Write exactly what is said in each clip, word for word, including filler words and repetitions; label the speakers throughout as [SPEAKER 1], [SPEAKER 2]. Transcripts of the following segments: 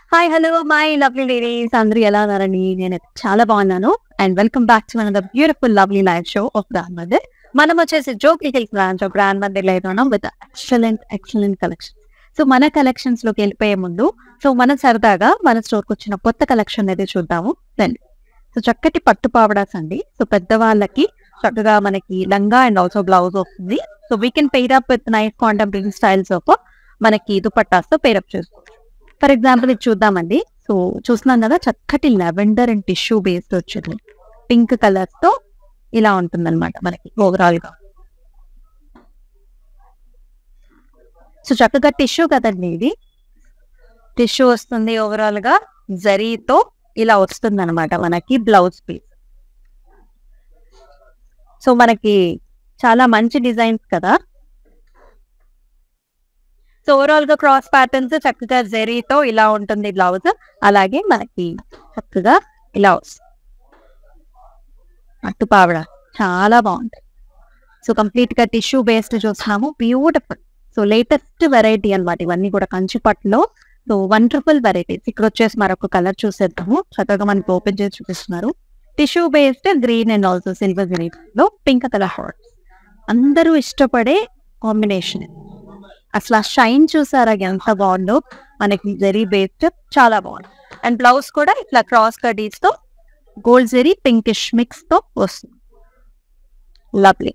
[SPEAKER 1] Hi! Hello! My lovely ladies అందరూ ఎలా ఉన్నారండి? నేనైతే చాలా బాగున్నాను. And welcome back to another beautiful lovely live show of grand mother. మనం వచ్చేసి జోకీ హిల్స్ బ్రాంచ్ ఆఫ్ గ్రాండ్ మదర్‌లో అయితే ఉన్నాం with excellent, excellent collections. So, మన కలెక్షన్స్‌లోకి వెళ్ళిపోయే ముందు సో, మనం సరదాగా మన స్టోర్‌కొచ్చిన కొత్త కలెక్షన్ అయితే చూద్దాము రండి. సో, చక్కటి పట్టు పావడాస్ అండి. సో, పెద్దవాళ్ళకి చక్కగా మనకి లంగా అండ్ ఆల్సో బ్లౌజ్ వస్తుంది. So, we can pair up with nice contemporary styles of మనకి దుపట్టాస్‌తో పెయిర్ అప్ చేసుకోవచ్చు. ఫర్ ఎగ్జాంపుల్ ఇది చూద్దామండి. సో, చూస్తున్నాం కదా చక్కటి లెవెండర్ అండ్ టిష్యూ బేస్డ్ వచ్చింది. పింక్ కలర్ తో ఇలా ఉంటుందన్నమాట మనకి ఓవరాల్ గా. సో, చక్కగా టిష్యూ కదండి ఇది. టిష్యూ వస్తుంది ఓవరాల్ గా జరీతో ఇలా వస్తుంది అనమాట మనకి బ్లౌజ్ పీస్. సో, మనకి చాలా మంచి డిజైన్స్ కదా. సో, ఓవరాల్ గా క్రాస్ ప్యాటర్న్స్ చక్కగా జరీతో ఇలా ఉంటుంది బ్లౌజ్. అలాగే మనకి చక్కగా ఇలా వస్తుంది పట్టు పావడ చాలా బాగుంటాయి. సో, కంప్లీట్ గా టిష్యూ బేస్డ్ చూస్తున్నాము. బ్యూటిఫుల్. సో, లేటెస్ట్ వెరైటీ అన్నమాట ఇవన్నీ కూడా కంచి పట్టులో. So, wonderful varieties. ఇక్కడ వచ్చేసి మరొక కలర్ చూసేద్దాము. చక్కగా మనకి ఓపెన్ చేసి చూపిస్తున్నారు. Tissue based green and also silver green లో పింక్ కలర్ హార్ట్స్. అందరూ ఇష్టపడే కాంబినేషన్. అసలు ఆ షైన్ చూసారా ఎంత బాగుందో. మనకి జరీ బేస్డ్ చాలా బాగుంది. అండ్ బ్లౌజ్ కూడా ఇట్లా క్రాస్ కడీస్ తో గోల్డ్ జరీ పింకిష్ మిక్స్ తో వస్తుంది. లవ్లీ.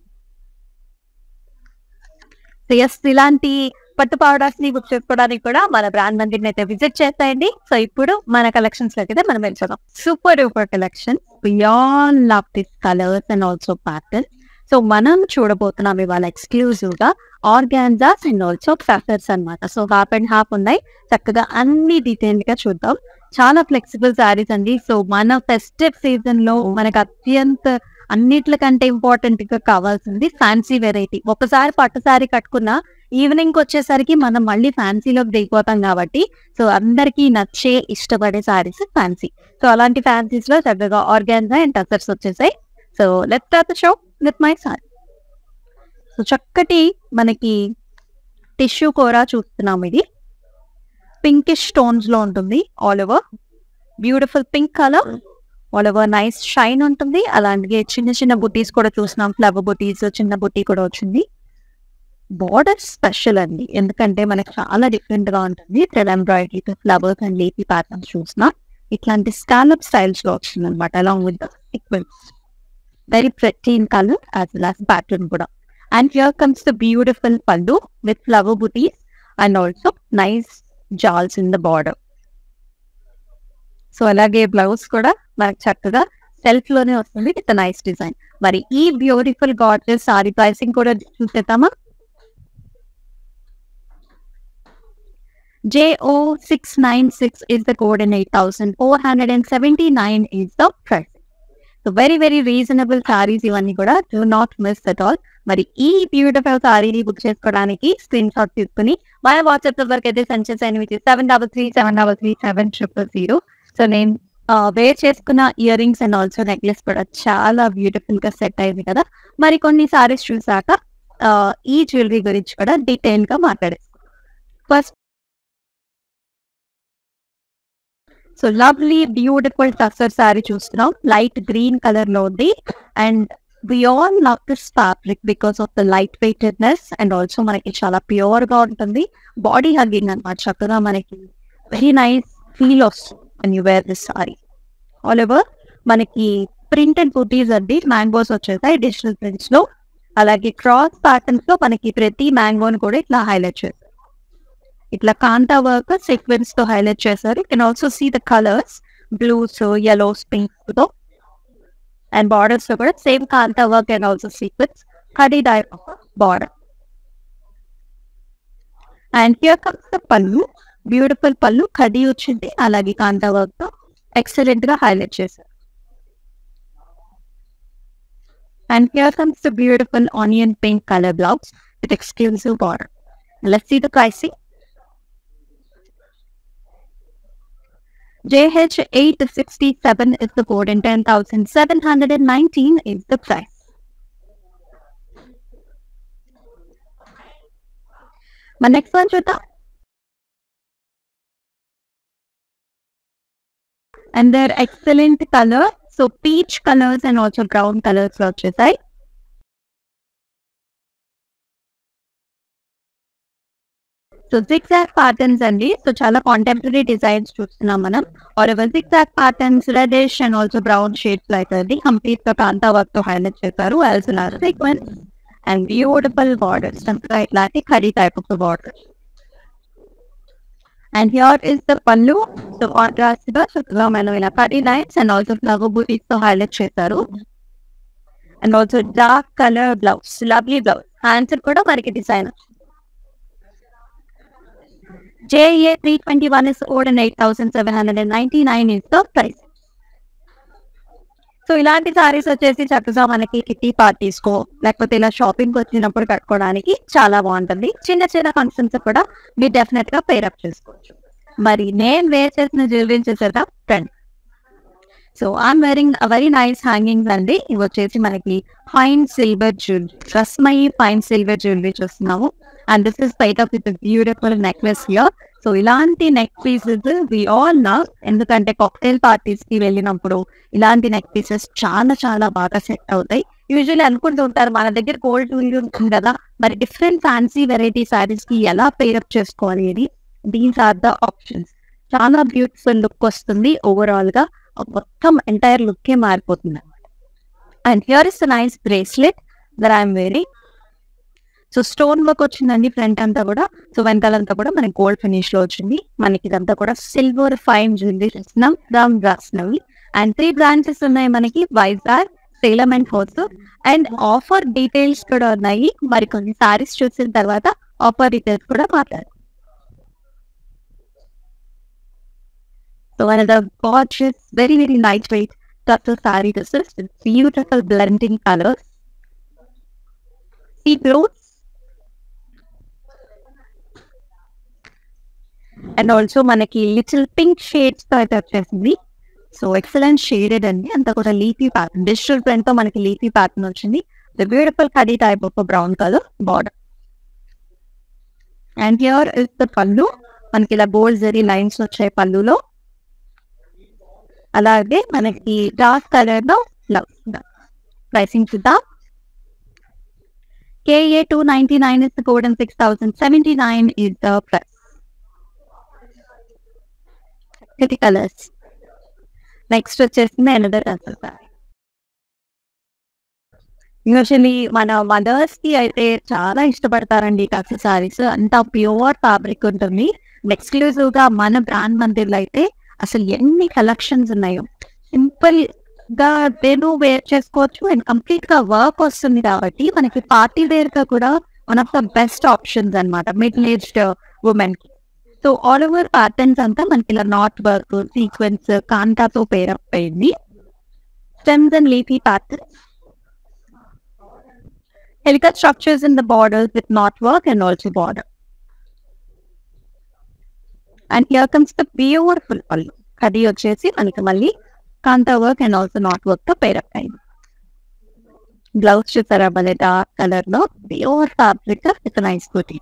[SPEAKER 1] ఎస్ ఇలాంటి పట్టు పౌడర్స్ ని బుక్ చేసుకోవడానికి కూడా మన బ్రాండ్ మందిని అయితే విజిట్ చేస్తాయండి. సో, ఇప్పుడు మన కలెక్షన్స్ లోకి అయితే మనం వెళ్ళిపోదాం. Super duper collection. Beyond love this colours and also pattern. So, మనం చూడబోతున్నాం ఇవాళ ఎక్స్క్లూజివ్ గా ఆర్గాన్జాస్ అండ్ ఆల్సో ఫ్యాక్టర్స్ అన్నమాట. సో, హాఫ్ అండ్ హాఫ్ ఉన్నాయి. చక్కగా అన్ని డీటెయిల్ గా చూద్దాం. చాలా ఫ్లెక్సిబుల్ శారీస్ అండి. సో, మన ఫెస్టివ్ సీజన్ లో మనకు అత్యంత అన్నిట్లకంటే ఇంపార్టెంట్ గా కావాల్సింది ఫ్యాన్సీ వెరైటీ. ఒకసారి పట్టు శారీ కట్టుకున్నా ఈవినింగ్ వచ్చేసరికి మనం మళ్ళీ ఫ్యాన్సీలోకి దిగిపోతాం కాబట్టి సో, అందరికీ నచ్చే ఇష్టపడే శారీస్ ఫ్యాన్సీ. సో, అలాంటి ఫ్యాన్సీస్ లో చక్కగా ఆర్గాన్జా అండ్ టసర్స్ వచ్చేసాయి. So, let's start the show with my sari. So, చక్కటి మనకి టిష్యూ కూర చూస్తున్నాం. ఇది పింకిష్ స్టోన్స్ లో ఉంటుంది. All over beautiful pink colour. All over nice shine ఉంటుంది. అలాగే చిన్న చిన్న బుటీస్ కూడా చూస్తున్నాం. ఫ్లవర్ బుటీస్ చిన్న బుటీ కూడా వచ్చింది. బార్డర్ స్పెషల్ అండి. ఎందుకంటే మనకి చాలా డిఫరెంట్ గా ఉంటుంది. థ్రెడ్ ఎంబ్రాయిడరీ ఫ్లవర్స్ అండ్ లేపీ ప్యాటర్న్స్ చూసిన ఇట్లాంటి స్కాలప్ స్టైల్స్ లో వచ్చింది అనమాట. Along with sequence. Very pretty in colour as well as pattern కూడా. And here comes the beautiful pallu with flower butis and also nice jaals in the border. So, అలాగే blouse కూడా మనకు చక్కగా సెల్ఫ్ లోనే వస్తుంది విత్ నైస్ డిజైన్. మరి ఈ బ్యూటిఫుల్ గార్జెస్ సారీ ప్రైసింగ్ కూడా చూసేద్దామా. J O six nine six is the code and eight thousand four hundred seventy-nine is the price. So, very very reasonable sarees ఇవన్నీ కూడా. Do not miss at all. మరి ఈ beautiful సారీని book చేసుకోవడానికి screenshot తీసుకుని మన WhatsApp నెంబర్కి అయితే సెండ్ చేసాను. With seven double three seven double three seven triple zero. So, నేను వేర్ చేసుకున్న earrings and also necklace కూడా చాలా బ్యూటిఫుల్ గా సెట్ అయింది కదా. మరి కొన్ని సారీస్ చూసాక ఈ జ్యువెలరీ గురించి కూడా డీటెయిల్ గా మాట్లాడేస్తాను. First so, lovely beautiful tussar sari చూస్తున్నాం. లైట్ గ్రీన్ కలర్ లో ఉంది. And we all love this fabric because of the light weightedness and also మనకి చాలా ప్యూర్ గా ఉంటుంది. బాడీ హగ్గింగ్ అనమాట. చక్కగా మనకి వెరీ నైస్ ఫీల్ వస్తుంది when you wear this saree. All over మనకి ప్రింటెడ్ బుటీస్ అండి. మ్యాంగోస్ వచ్చేసాయి డిజిటల్ ప్రింట్స్ లో. అలాగే క్రాస్ ప్యాటర్న్స్ లో మనకి ప్రతి మ్యాంగోని కూడా ఇట్లా హైలైట్ చేశారు. ఇట్లా కాంతా వర్క్ సీక్వెన్స్ తో హైలైట్ చేశారు. You can also see the colours blues yellows pink తో. అండ్ బార్డర్స్ లో కూడా same kantha work and also sequence kadi type of border. And here comes the pallu. Beautiful pallu kadi వచ్చింది. అలాగే కాంతా వర్క్ తో ఎక్సలెంట్ గా హైలైట్ చేశారు. And here comes the beautiful onion pink colour blouse with exclusive border. Let's see the pricing. J H eight sixty-seven is the code and ten thousand seven hundred nineteen is the price. My next one చూద్దాం. And there excellent colour. So peach colours and also brown colours లో వచ్చేసాయి. So zigzag patterns అండి. So చాలా contemporary designs చూస్తున్నాం మనం. Or ever zigzag patterns reddish and also brown shades లో అయితే complete గా కాంతా వర్క్ తో హైలైట్ చేశారు. Also sequence and beautiful borders, ఇట్లాంటి kadi type of border. And here is the pallu. So contrast గా చక్కగా మనం ఇలా kadi lines and also flower butis తో హైలైట్ చేశారు. And also dark colour blouse, lovely blouse. Hands కూడా మనకి design. J A three twenty-one is sold and eight thousand seven hundred ninety-nine is the price. So ఇలాంటి సారీస్ వచ్చేసి చక్కగా మనకి కిట్టి పార్టీస్ కో లేకపోతే ఇలా షాపింగ్ వచ్చినప్పుడు కట్టుకోవడానికి చాలా బాగుంటుంది. చిన్న చిన్న ఫంక్షన్స్ కూడా మీరు డెఫినెట్ గా పేరప్ చేసుకోవచ్చు. మరి నేను వేర్ చేసిన జ్యువెలరీ చేసేదా friend. So I'm wearing very nice hangings అండి. ఇవి వచ్చేసి మనకి fine silver jewellery, Rasmayi fine silver jewellery చూస్తున్నాము. And this is paired up with beautiful necklace here. So ఇలాంటి neck pieces we all love. ఎందుకంటే కాక్టైల్ పార్టీస్ కి వెళ్ళినప్పుడు ఇలాంటి నెక్ పీసెస్ చాలా చాలా బాగా సెట్ అవుతాయి. యూజువల్లీ అనుకుంటూ ఉంటారు మన దగ్గర గోల్డ్ జ్యువెలరీ ఉంటుంది కదా, మరి డిఫరెంట్ ఫ్యాన్సీ వెరైటీ సారీస్ కి ఎలా పేరప్ చేసుకోవాలి అని. These are the options. చాలా బ్యూటిఫుల్ లుక్ వస్తుంది. ఓవరాల్ గా మొత్తం ఎంటైర్ లుక్ ఏ మారిపోతుంది. And here is nice bracelet that I'm wearing. So stone work వచ్చిందండి ఫ్రంట్ అంతా కూడా. సో వెనకాలంతా కూడా మనకి గోల్డ్ ఫినిష్ లో వచ్చింది. మనకి ఇదంతా కూడా సిల్వర్ ఫైన్ జ్యువెలరీ చేస్తున్నాం, రామ్ రాసినవి. అండ్ త్రీ బ్రాంచెస్ ఉన్నాయి మనకి, Vizag, Salem and Hosur. And offer details కూడా ఉన్నాయి. మరి కొన్ని సారీస్ చూసిన తర్వాత ఆఫర్ డీటెయిల్స్ కూడా మాట్లాడారు. So another gorgeous, very very lightweight tussar saree. This is beautiful blending colors. Sea blues and also manaki little pink shades తో అయితే వచ్చేసింది. సో ఎక్సలెంట్ షేడెడ్ అండి. అంతా కూడా లీఫీ ప్యాటర్న్, డిజిటల్ ప్రింట్ తో మనకి లీఫీ ప్యాటర్న్ వచ్చింది. ద బ్యూటిఫుల్ కడీ type of brown colour border. And here is the pallu. మనకి ఇలా గోల్డ్ జరీ లైన్స్ వచ్చాయి పల్లులో. అలాగే మనకి డార్క్ కలర్ లో బ్లౌజ్. ప్రైసింగ్ చూద్దాం. K A two ninety-nine is the code and six thousand seventy-nine is the price. Pretty colors. Next వచ్చేసింది another tussar saree. Usually మన మదర్స్ కి అయితే చాలా ఇష్టపడతారండి టస్సర్ సారీస్. అంతా ప్యూర్ ఫ్యాబ్రిక్ ఉంటుంది. ఎక్స్క్లూజివ్ గా మన బ్రాండ్ మందిర్లో అయితే అసలు ఎన్ని కలెక్షన్స్ ఉన్నాయో. సింపుల్ గా నేను వేర్ చేసుకోవచ్చు అండ్ కంప్లీట్ గా వర్క్ వస్తుంది కాబట్టి మనకి పార్టీ వేర్ గా కూడా one of the best options అనమాట మిడిల్ ఏజ్డ్ ఉమెన్ కి. సో ఆల్ ఓవర్ ప్యాటర్న్స్ అంతా మనకి ఇలా నాట్ వర్క్, సీక్వెన్స్, కాంటాతో పేరప్ అయింది. Stems and leafy pattern, helical structures in the borders with knot work and also border. And here comes the beautiful pallu. Kadi vachesi maniki malli kanta work and also knot work to pair up ayyindi. Blouse chusara bale dark color lo pure fabric with a nice booty.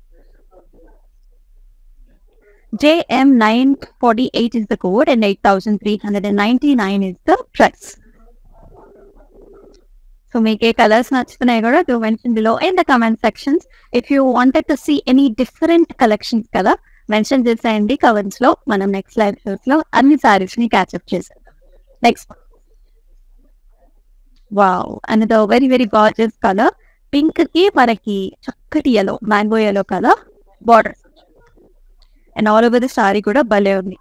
[SPEAKER 1] J M nine forty-eight is the code and eight thousand three hundred ninety-nine is the price. So make a colors nachitunayi kuda do mention below in the comment sections. If you wanted to see any different collections kada mention chesayandi comments lo. Manam next live shows lo anni sarees ni catch up chesam. Next one. Wow, another very very gorgeous color. Pink ki manaki chakkati yellow, mango yellow color border. And all over the saree kuda bale undi.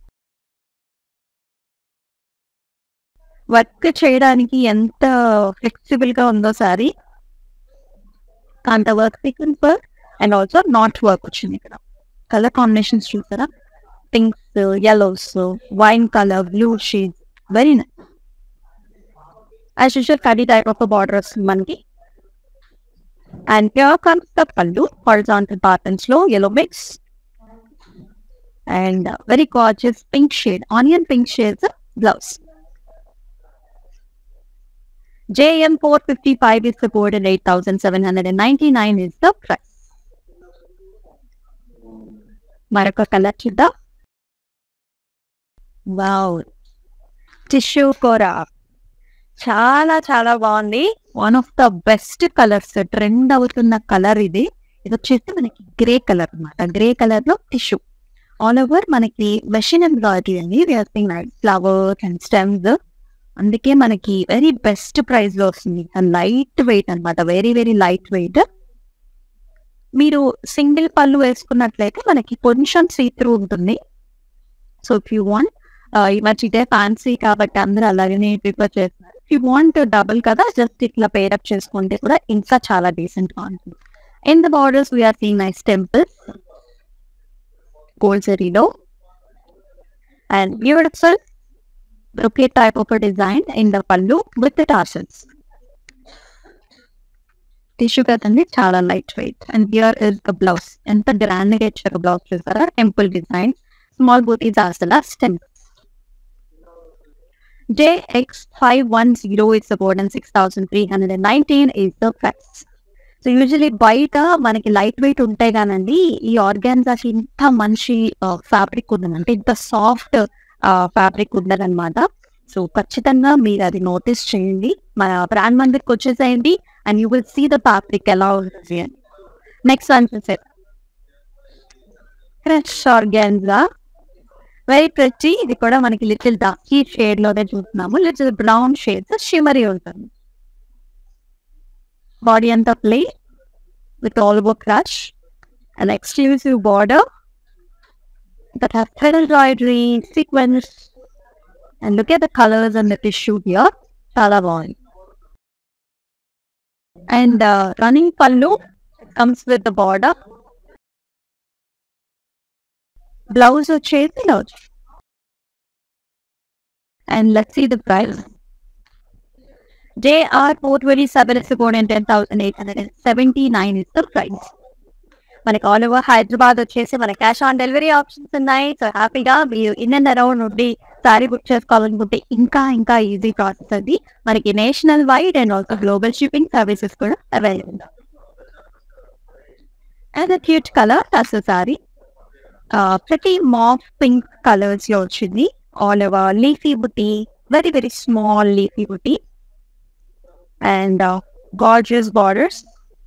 [SPEAKER 1] Work చేయడానికి ఎంత flexible గా ఉందో saree. Kantha work, sequence work and also knot work వచ్చింది. ఇక్కడ colour combinations చూసారా, pinks, yellows, wine colour, blue shades, very nice. As usual కడీ type of border వస్తుంది మనకి. And here comes the pallu, horizontal patterns లో yellow mix and very gorgeous pink shade, onion pink shades blouse. J M four fifty-five is the code and eight thousand seven hundred ninety-nine is the price. Maraka color chudda. Wow, tissue కూర చాలా చాలా బాగుంది. One of the best colours, trend అవుతున్న colour ఇది. ఇది వచ్చేసి మనకి grey colour అనమాట. గ్రే కలర్ లో టిష్యూ ఆల్ ఓవర్ మనకి మెషిన్ ఎంబ్రాయిడరీ అండి. Flowers and stems. అందుకే మనకి వెరీ బెస్ట్ ప్రైస్ లో వస్తుంది. లైట్ వెయిట్ అనమాట, వెరీ వెరీ లైట్ వెయిట్. మీరు సింగిల్ పళ్ళు వేసుకున్నట్లయితే మనకి కొంచెం సీ త్రూ ఉంటుంది. సో ఇఫ్ యూ వాంట్, ఈ మధ్య ఇదే ఫ్యాన్సీ కాబట్టి అందరూ అలాగనే ప్రిఫర్ చేస్తున్నారు. ఇఫ్ యూ వాంట్ డబుల్ కదా, జస్ట్ ఇట్లా పేరప్ చేసుకుంటే కూడా ఇంకా చాలా డీసెంట్ గా ఉంటుంది. In the borders we're seeing nice temples, gold జరీలో, and beautiful brocade type of a design in the pallu with the tassels. Tissue కదండి, చాలా light weight. And here is the blouse. ఎంత గ్రాండ్ గా ఇచ్చారు blouse చూసారా. Temple design, small booties ఆసల stem. J X five one zero is the code and six thousand three hundred nineteen is the price. So usually బయట మనకి light weight ఉంటాయి కానండి, ఈ ఆర్గాన్జాస్ ఇంత మంచి ఫ్యాబ్రిక్ ఉందంటే, ఇంత సాఫ్ట్ ఫ్యాబ్రిక్ ఉందనమాట. సో ఖచ్చితంగా మీరు అది నోటీస్ చేయండి. మన బ్రాండ్ మందిర్కి వచ్చేసేయండి and you will see the fabric ఎలా ఉంటుంది. నెక్స్ట్ వన్ చూసే క్రష్ ఆర్గాన్జా, వెరీ ప్రెటీ. ఇది కూడా మనకి లిటిల్ డార్కీ షేడ్ లోనే చూస్తున్నాము. లిటిల్ బ్రౌన్ షేడ్స్, షిమరీ ఉంటుంది. బాడీ అంతా play with all over crush and exclusive border that have thread embroidery, sequins, and look at the colors and the tissue here. Chala bagundi. And uh, running pallu comes with the border. Blouse వచ్చేసి blouse. And let's see the price. J R four twenty-seven is the code and ten thousand eight hundred seventy-nine is the price. మనకి all over Hyderabad వచ్చేసి మన cash on delivery options ఉన్నాయి. So హ్యాపీగా మీరు in and around నుండి saree book చేసుకోవాలనుకుంటే ఇంకా ఇంకా ఈజీ ప్రాసెస్ అది. మనకి national wide and also global shipping services కూడా available. And the cute colour tussar saree, ప్రతి మాఫ్ పింక్ కలర్స్ లో వచ్చింది. All over leafy buti, very very small leafy buti and gorgeous borders.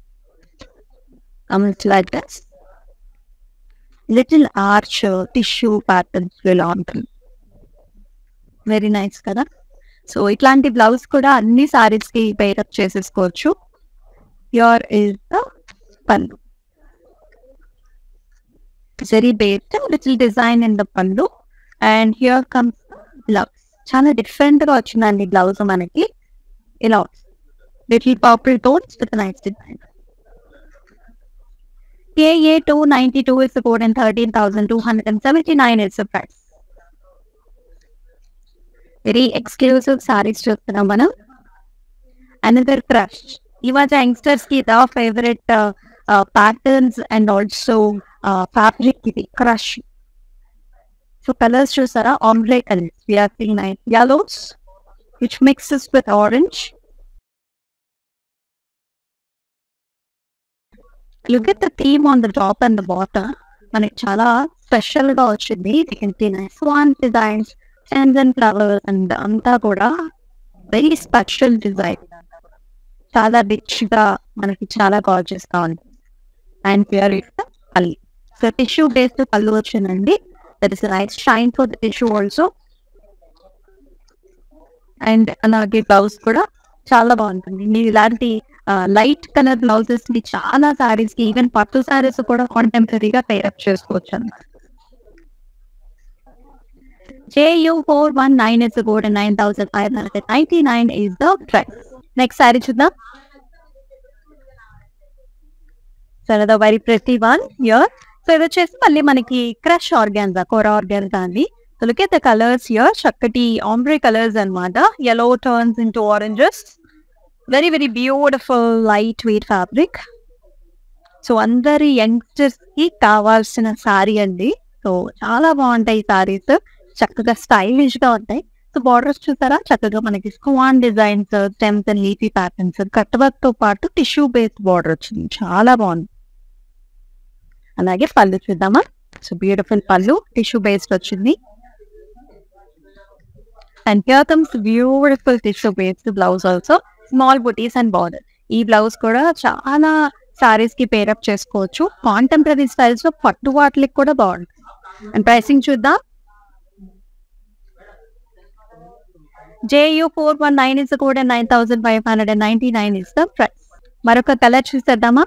[SPEAKER 1] Comes like this. Little arch uh, tissue patterns will on them. Very nice kada. So itlanti blouse kuda anni sarees ki pair up chesesukochu. Here is the pallu. Very based, little design in the pallu. And here comes the blouse. Chala different ga vachindandi blouse manaki. Ila little purple tones with a nice design. K A two ninety-two is the code and thirteen thousand two hundred seventy-nine is the price. Very exclusive sarees చూస్తున్నాం మనం. Another crush. ఇవాళ youngsters కి the favourite patterns and also fabric ఇది crush. So colours చూసారా, ombre colours. We are seeing nice yellows which mixes with orange. Look at the theme on the top and the bottom. మనకి చాలా special గా వచ్చింది. You can see nice swan designs, sands and flowers, and అంతా కూడా very special design. చాలా rich గా మనకి చాలా గార్జియస్ గా ఉంది. And pure pallu. So tissue based pallu వచ్చిందండి. That is nice shine for the tissue also. And అలాగే బ్లౌజ్ కూడా చాలా బాగుంటుంది. మీరు ఇలాంటి లైట్ కలర్ బ్లౌజెస్ ని చాలా సారీస్ కి, ఈవెన్ పట్టు సారీస్ కూడా కాంటెంపరీగా పేరప్ చేసుకోవచ్చు అన్నమాట. J U four one nine is the code and nine thousand five hundred ninety-nine is the price. Next saree చూద్దాం. So another very pretty one here. So ఇది వచ్చేసి మళ్ళీ మనకి క్రష్ ఆర్గాన్జా, కోర ఆర్గాన్జా అండి. So look at the colors here. చక్కటి ombre colors అన్నమాట. Yellow turns into oranges. Very very beautiful lightweight fabric. So అందరి youngsters కి కావాల్సిన సారీ అండి. సో చాలా బాగుంటాయి సారీస్, చక్కగా స్టైలిష్ గా ఉంటాయి. సో బార్డర్స్ చూసారా, చక్కగా మనకి swan designs, stems and leafy patterns, cut work తో పాటు టిష్యూ బేస్డ్ బార్డర్ వచ్చింది. చాలా బాగుంది. అలాగే పళ్ళు చూద్దామా. So beautiful pallu, tissue based వచ్చింది. And here comes beautiful tissue based blouse also. Small booties and border. ఈ బ్లౌజ్ కూడా చాలా సారీస్ కి పేరప్ చేసుకోవచ్చు. కాంటెంపరీ స్టైల్స్ లో పట్టు వాటికి కూడా బాగుంటుంది. అండ్ ప్రైసింగ్ చూద్దాం. J U four one nine is the code and nine thousand five hundred ninety-nine is the price. మరొక కలర్ చూసేద్దామా.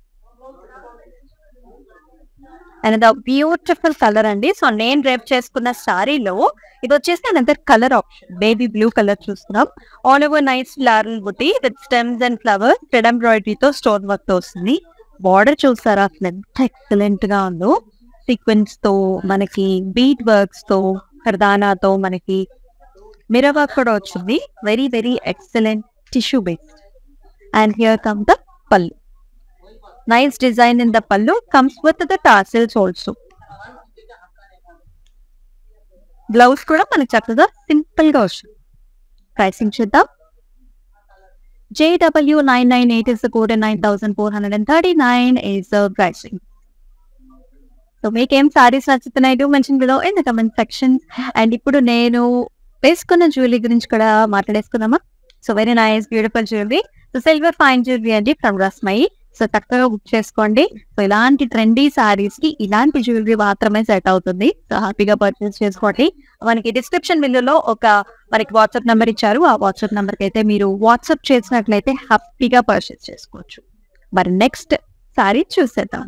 [SPEAKER 1] అండ్ బ్యూటిఫుల్ కలర్ అండి. సో నేను రేప్ చేసుకున్న సారీలో ఇది వచ్చేసి another colour option, baby blue colour చూస్తున్నాం. All over nice floral buti with stems and flowers, thread ఎంబ్రాయిడరీతో స్టోన్ వర్క్ తో వస్తుంది. బార్డర్ చూసారా అసలు ఎంత ఎక్సలెంట్ గా ఉందో. సీక్వెన్స్ తో మనకి బీట్ వర్క్స్ తో కర్దానాతో మనకి మిర్రర్ వర్క్ కూడా వచ్చింది. Very very excellent tissue based. And here come the pallu. Nice design in the pallu, comes with the tassels also. Blouse kuda manaku chakkaga simple ga vastund. Pricing chuddam. J W nine nine eight is the code and nine thousand four hundred thirty-nine is the pricing. So make em sarees nachuthunayi, do mention below in the comment section. And ippudu nenu veskunna jewelry gurinchi kuda maatladesukundama. So very nice beautiful jewelry. So silver fine jewelry andi from Rasmai. So చక్కగా book చేసుకోండి. So ఇలాంటి trendy sarees కి ఇలాంటి jewellery మాత్రమే set అవుతుంది. So హ్యాపీగా purchase చేసుకోండి. మనకి డిస్క్రిప్షన్ బిల్లులో ఒక మనకి వాట్సాప్ నెంబర్ ఇచ్చారు. ఆ వాట్సాప్ నెంబర్ కి అయితే మీరు వాట్సాప్ చేసినట్లయితే హ్యాపీగా పర్చేస్ చేసుకోవచ్చు. మరి నెక్స్ట్ సారీ చూసేద్దాం.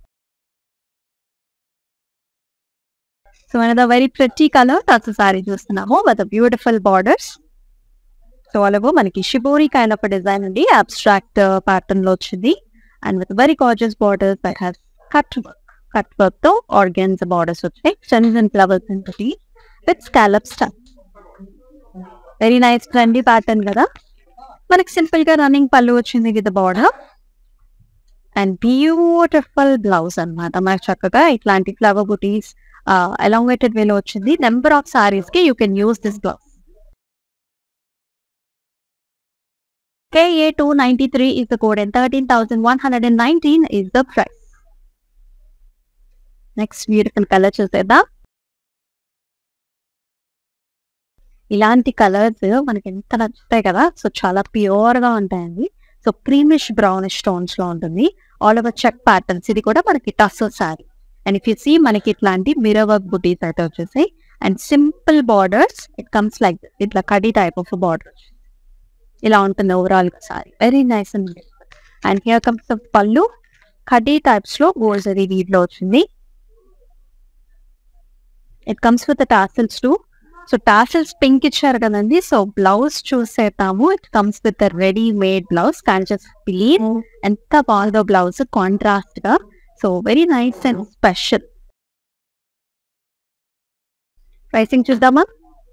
[SPEAKER 1] సో మన very pretty colour touch saree చూస్తున్నాము విత్ బ్యూటిఫుల్ బార్డర్స్. సో అలాగో మనకి షిబోరి కైండ్ ఆఫ్ డిజైన్ అండి, అబ్స్ట్రాక్ట్ ప్యాటర్న్ లో వచ్చింది. And with very gorgeous borders that has cut work. Cut work though, organza borders వచ్చాయి. Stems and flowers and booty with scallop stuff. Very nice trendy pattern కదా. మనకి simple గా running pallu వచ్చింది with border. And beautiful blouse అన్నమాట. మనకి చక్కగా ఇట్లాంటి flower బూటీస్ elongated వేలో వచ్చింది. నెంబర్ ఆఫ్ సారీస్ కి you can use this blouse. K A two ninety-three is the code and thirteen thousand one hundred nineteen is the price. Next beautiful color చూసేద్దాం. ఇలాంటి colours మనకి ఎంత నచ్చుతాయి కదా. సో చాలా ప్యూర్ గా ఉంటాయండి. సో క్రీమిష్ బ్రౌనిష్ టోన్స్ లో ఉంటుంది. All over check patterns. ఇది కూడా మనకి tussar saree. And if you see మనకి ఇట్లాంటి మిర్రర్ వర్క్ బుటీస్ అయితే వచ్చేసాయి. And simple borders. It comes like ఇట్లా కడీ టైప్ ఆఫ్ బార్డర్ ఇలా ఉంటుంది ఓవరాల్ గా saree. Very nice and beautiful. And here comes the pallu. కడీ టైప్స్ లో గోల్డ్ జరీ వీవ్ లో వచ్చింది. It comes with tassels too. So tassels pink ఇచ్చారు కదండి. సో బ్లౌజ్ చూసేద్దాము. It comes with ready made blouse. Can just believe ఎంత బాగుందో blouse contrast గా. So very nice and special. Pricing చూద్దామా.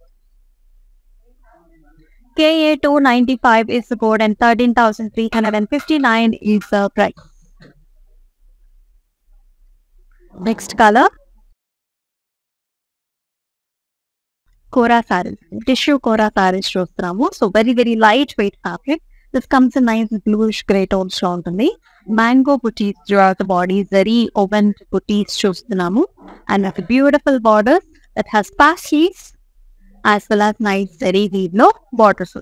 [SPEAKER 1] K A two ninety-five is the code and thirteen thousand three hundred fifty-nine is the price. Next color. Kora sarees. Tissue Kora sarees చూస్తున్నాము. So very very light weight fabric. This comes in nice bluish grey tones లో ఉంటుంది. Mango booties throughout the body. Very open booties చూస్తున్నాము. And with beautiful borders that has pasties. As well as nice zari weave no borders.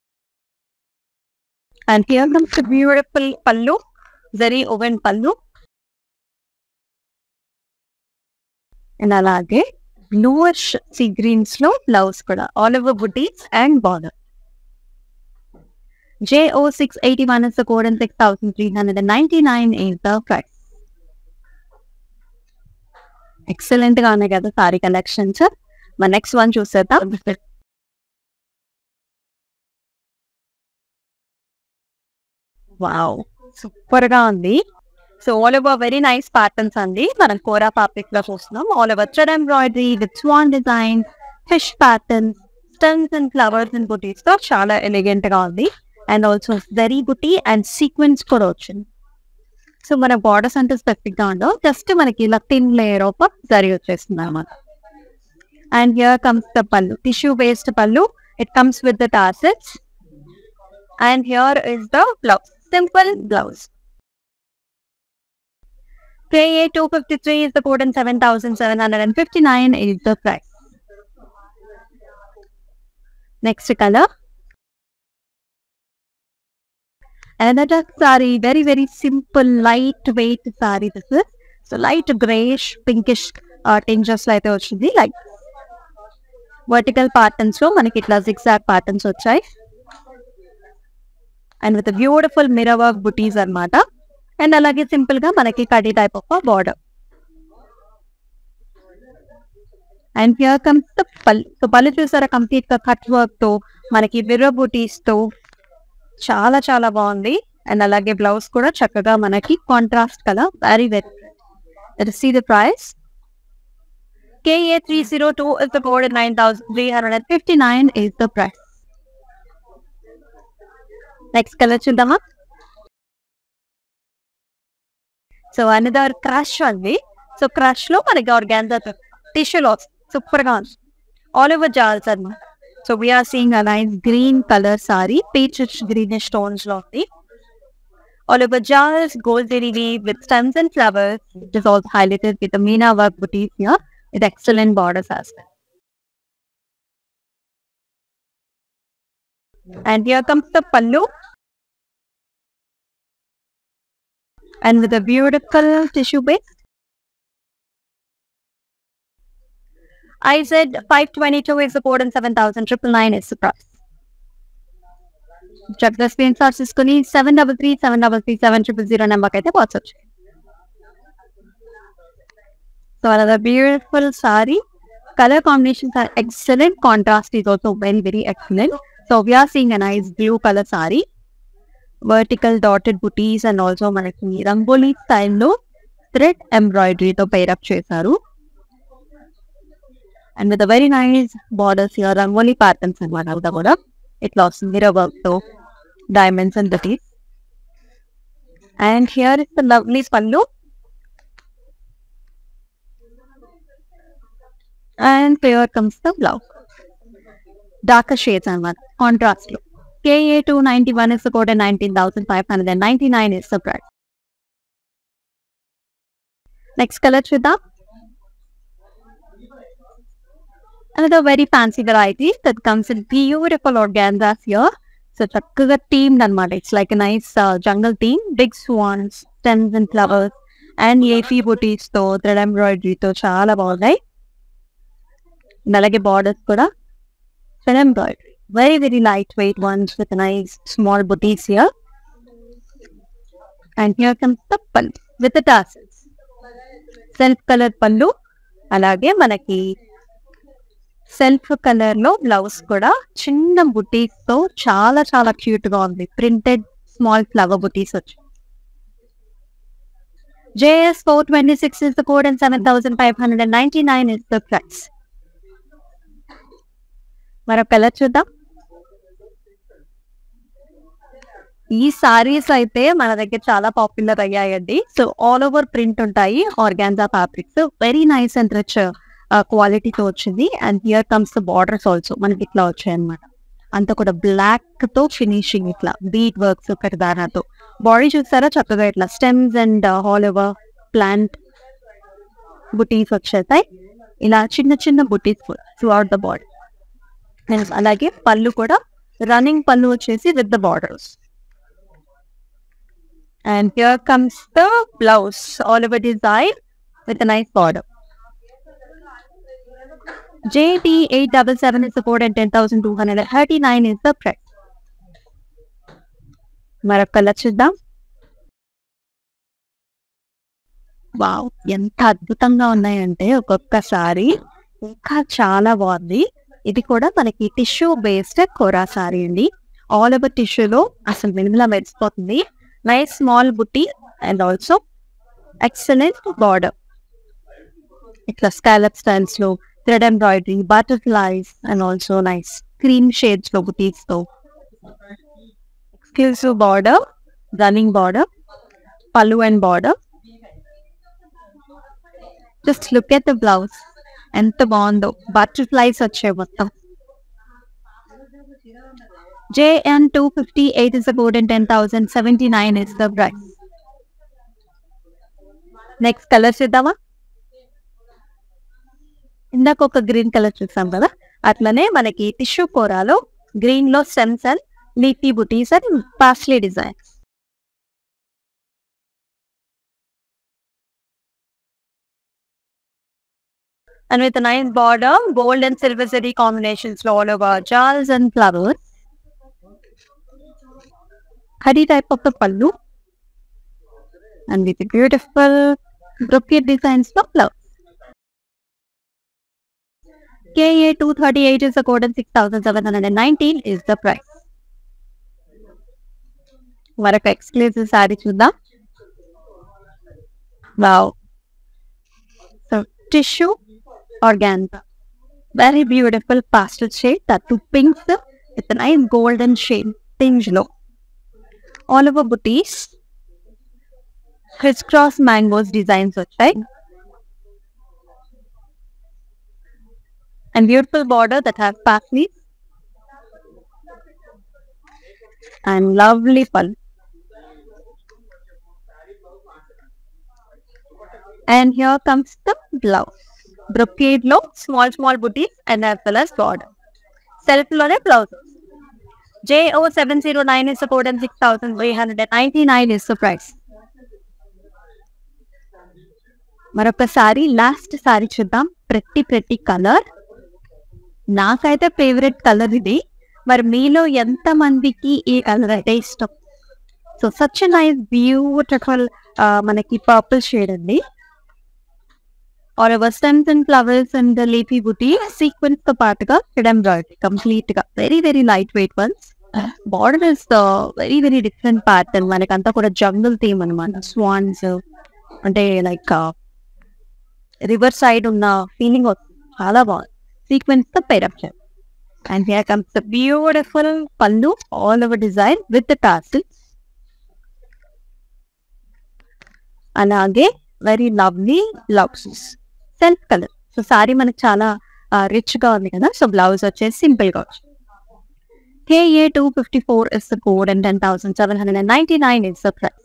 [SPEAKER 1] And here comes the beautiful pallu, zari woven pallu. And alage bluish sea greens lo blouse kuda all over booties and border. J O six eighty-one is the code and six thousand three hundred ninety-nine is the price. Excellent ga unnai kada saree collections. My next one చూసేద్దాం. Wow super గా ఉంది. So all over very nice patterns అండి. మనం kora fabric లో చూస్తున్నాం. All over thread embroidery with swan design, fish patterns, stones and flowers and booties తో చాలా elegant గా ఉంది. And also zari buti and sequence కూడా వచ్చింది. సో మన బార్డర్స్ అంటే స్పెసిఫిక్ గా ఉండవు. జస్ట్ మనకి ఇలా థిన్ లేయర్ ఆఫ్ జరీ వచ్చేస్తుంది అన్నమాట. And here comes the pallu, tissue based pallu. It comes with the tassels. And here is the blouse, simple blouse. K A two fifty-three is the code and seven thousand seven hundred fifty-nine is the price. Next colour another saree, very very simple light weight saree this is. So light grayish pinkish uh, tinges లో అయితే వచ్చింది. Like vertical patterns లో మనకి ఇట్లా zigzag patterns వచ్చాయి and with beautiful mirror work booties అన్నమాట. And అలాగే simple గా మనకి కడీ type of border. And here comes the pallu. So pallu చూసారా కంప్లీట్ గా కట్ వర్క్ తో మనకి మిర్రర్ బుటీస్ తో చాలా చాలా బాగుంది. అండ్ అలాగే బ్లౌజ్ కూడా చక్కగా మనకి contrast colour, very very. Let us see the price. K A three oh two is the code and nine thousand three hundred fifty-nine is the price. Next color చూద్దామా. So another crush ఉంది. So crush లో మనకి organza tissue లో super గా ఉంది. All over జాల్స్ అన్నమాట. So we are seeing a nice green color saree, peachish greenish tones lo undi. All over jars, gold zari weave with stems and flowers. It is also highlighted with the Meena work boutique here with excellent borders as well. And here comes the pallu. And with a beautiful tissue base. I said five twenty-two is the code and seven thousand nine nine is the price. Check the screenshot తీసుకుని seven three three seven three three seven zero zero zero నెంబర్కి అయితే WhatsApp చేయండి. So another beautiful saree. Color combinations are excellent. Contrast is also very very excellent. So we are seeing a nice blue color saree. Vertical dotted booties and also మనకి రంగోలీ స్టైల్లో thread ఎంబ్రాయిడరీతో pair up చేశారు. And with a very nice borders here, rangoli patterns and one out of it lost mirror work to diamonds and booties. And here is the lovely pallu. And here comes the blouse. Darker shades and one contrast look. K A two ninety-one is the code and nineteen thousand five hundred ninety-nine is the price. Next color Shweta. Another very fancy variety that comes in beautiful organzas here. So chakkaga themed anamata. It's like a nice uh, jungle theme. Big swans, stems and flowers, and yefi booties to thread embroidery to chaala bagunayi. Alage borders kuda thread embroidery. Very very lightweight ones with a nice small booties here. And here comes the pallu with the tassels. Self colored pallu. Alage manaki self colour లో blouse కూడా చిన్న బుటీస్ తో చాలా చాలా cute గా ఉంది. Printed small flower బుటీస్ వచ్చి. J S four twenty-six is the code and seven thousand five hundred ninety-nine is the price. మరొక కలర్ చూద్దాం. ఈ సారీస్ అయితే మన దగ్గర చాలా పాపులర్ అయ్యాయండి. సో ఆల్ ఓవర్ ప్రింట్ ఉంటాయి, organza fabrics, very nice and rich క్వాలిటీతో వచ్చింది. And here comes the borders also మనకి ఇట్లా వచ్చాయి అనమాట. అంతా కూడా బ్లాక్ తో ఫినిషింగ్, ఇట్లా బీట్ వర్క్స్ కర్దానాతో. బాడీ చూస్తారా చక్కగా ఇట్లా stems and all over plant booties వచ్చేస్తాయి. ఇలా చిన్న చిన్న బుటీస్ కూడా త్రూ అవుట్ ద బాడీ. అలాగే పళ్ళు కూడా రన్నింగ్ పళ్ళు వచ్చేసి with the borders. And here comes the blouse all over design with a nice border. J T eight seven seven is the code and ten thousand two hundred thirty-nine is the price. మరొక colour చూద్దాం. Wow, ఎంత అద్భుతంగా ఉన్నాయంటే ఒక్కొక్కసారి ఇంకా చాలా బాగుంది. ఇది కూడా మనకి టిష్యూ బేస్డ్ కోరా సారీ అండి. ఆల్ ఓవర్ టిష్యూలో అసలు మినిమలా మెరిసిపోతుంది. Nice small buti and also excellent border. ఇట్లా స్కాలప్ స్టైల్స్ లో thread embroidery, butterflies and also nice cream shades lo booties to exclusive border, running border, pallu and border. Just look at the blouse enta baagundo, butterflies vache mottam. J N two fifty-eight is the code and ten thousand seventy-nine is the price. Next color చూద్దామా. ఇందాక ఒక green colour చూసాం కదా, అట్లనే మనకి tissue కోరాలో green లో stems and leafy booties and paisley designs. And with a nice border, gold and silver zari combinations all over jars and flowers. Khadi type of the pallu. And with a beautiful brocade designs for flowers. K A two thirty-eight is the code and six thousand seven hundred nineteen is the price. Maraka exclusive saree chuddam. Wow. So tissue organza. Very beautiful pastel shade, that two pinks with a nice golden shade, tinge low. All over booties. Crisscross mangoes designs right? And beautiful border that has parsley. And lovely pal. And here comes the blouse. Brocade low, small small booties and as well as border. Self loaded blouse. J O seven zero nine is the code and six thousand three hundred ninety-nine is the price. Maraka saree, last saree chuddam. Pretty pretty color. నాకైతే favourite colour ఇది. మరి మీలో ఎంత మందికి ఈ colour అయితే ఇష్టం? So such nice beautiful మనకి పర్పుల్ షేడ్ అండి. ఆర్ ఎవర్ stems and flowers and leafy buti sequence తో పాటుగా థ్రెడ్ ఎంబ్రాయిడరీ కంప్లీట్ గా very very light weight ones. Border is very very different pattern. మనకంతా కూడా జంగల్ థీమ్ అనమాట. స్వాన్స్ అంటే లైక్ రివర్ సైడ్ ఉన్న ఫీలింగ్ చాలా బాగుంది. Sequence the pair up here. And here comes the beautiful pallu all over design with the tassels. Alage very lovely blouses. Self color. So saree manaku chala uh, rich ga undi kada. So blouse vachesi simple ga vachindi. K A two fifty-four is the code and ten thousand seven hundred ninety-nine is the price.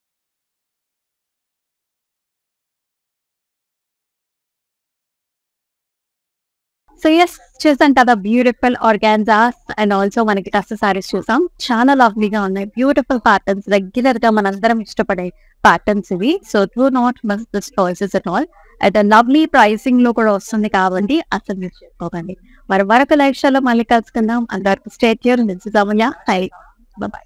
[SPEAKER 1] So ఎస్ చూసాం కదా beautiful organzas and also మనకి టస్సర్ సారీస్ చూసాం. చాలా లవ్లీగా ఉన్నాయి, beautiful patterns, regular గా మనందరం ఇష్టపడే ప్యాటర్న్స్ ఇవి. So do not miss this choices at all. అయితే లవ్లీ ప్రైసింగ్ లో కూడా వస్తుంది కాబట్టి అసలు మిస్ చేసుకోకండి. మరి మరొక లైఫ్ స్టైల్లో మళ్ళీ కలుసుకుందాం. అందరికి స్టేట్ యూర్. This is Amulya. Hi bye.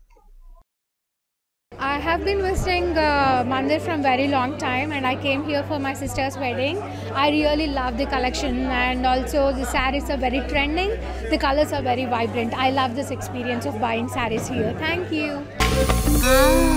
[SPEAKER 2] I have been visiting uh, Mandir from very long time, and I came here for my sister's wedding. I really love the collection, and also the sarees are very trending. The colors are very vibrant. I love this experience of buying sarees here. Thank you. Ah.